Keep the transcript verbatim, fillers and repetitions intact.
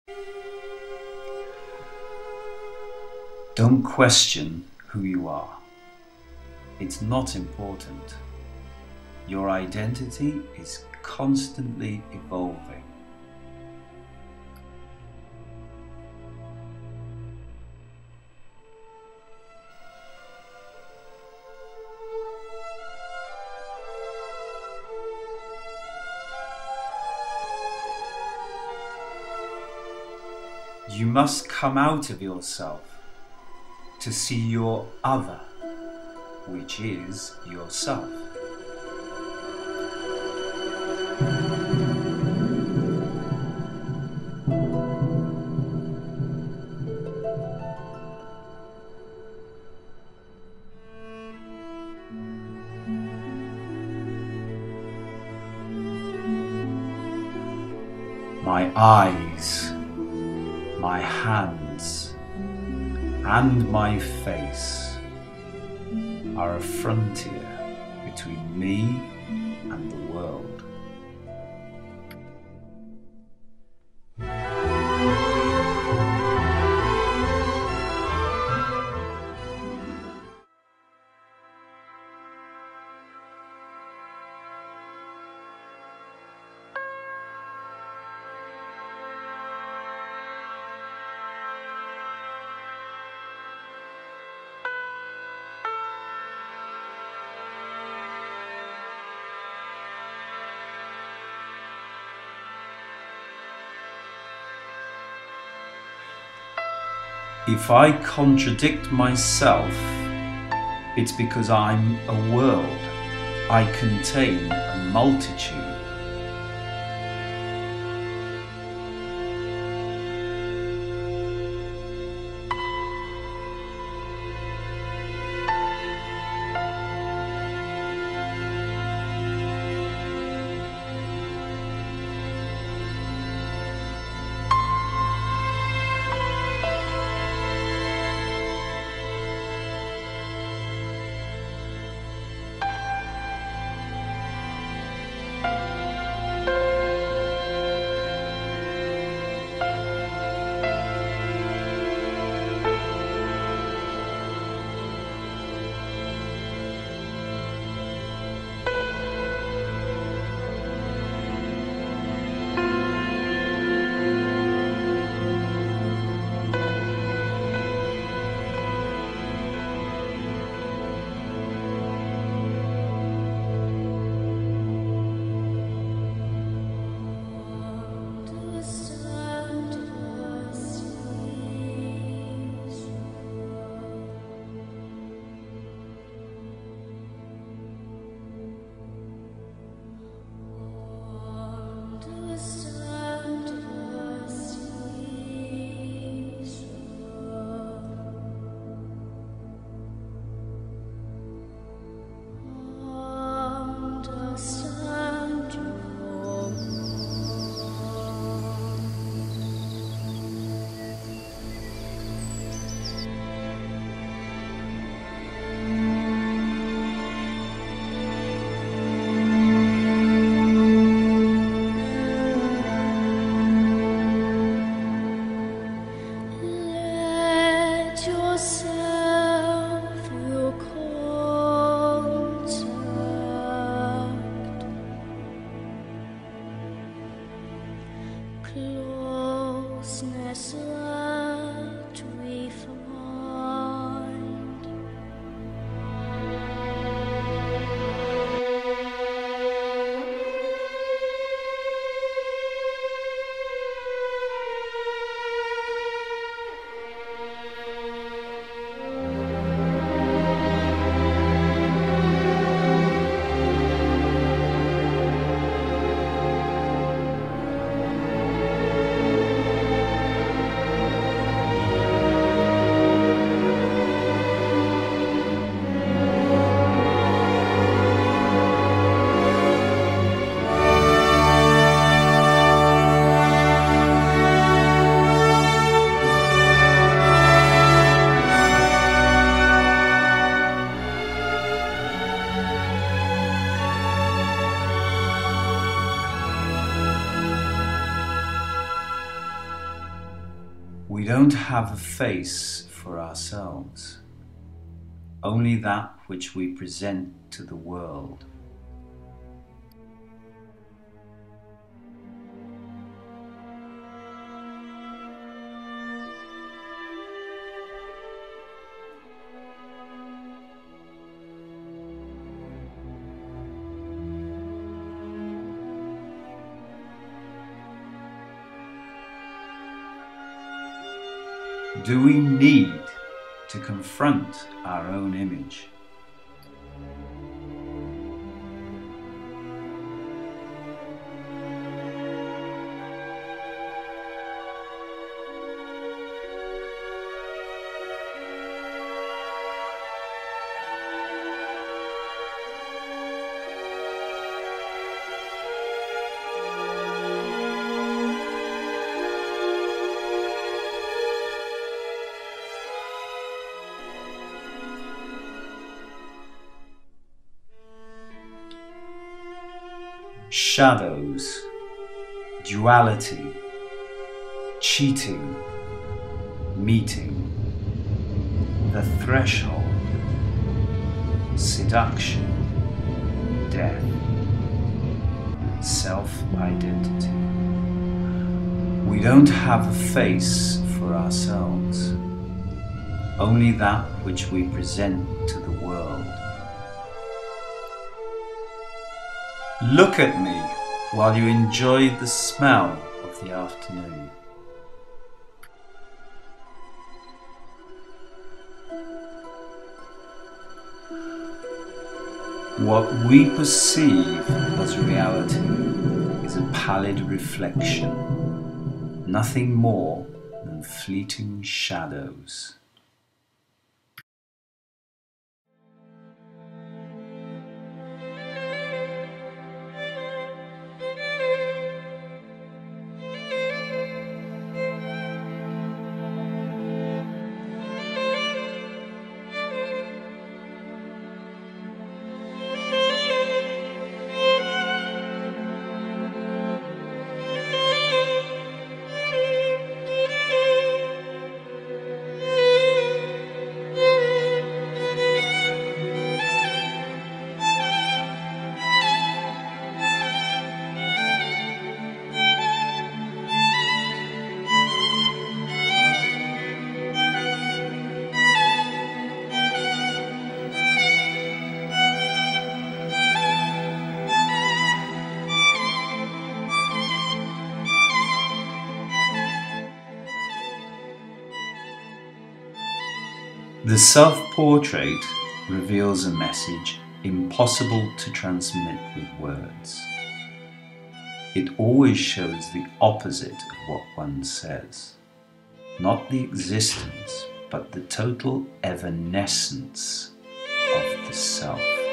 Don't question who you are. It's not important. Your identity is constantly evolving. You must come out of yourself to see your other, which is yourself. My eyes, my hands, and my face are a frontier between me and the world. If I contradict myself, it's because I'm a world. I contain a multitude. Closeness that we find. We don't have a face for ourselves, only that which we present to the world. Do we need to confront our own image? Shadows, duality, cheating, meeting, the threshold, seduction, death, self-identity. We don't have a face for ourselves, only that which we present to the world. Look at me while you enjoy the smell of the afternoon. What we perceive as reality is a pallid reflection, nothing more than fleeting shadows. The self-portrait reveals a message impossible to transmit with words. It always shows the opposite of what one says. Not the existence, but the total evanescence of the self.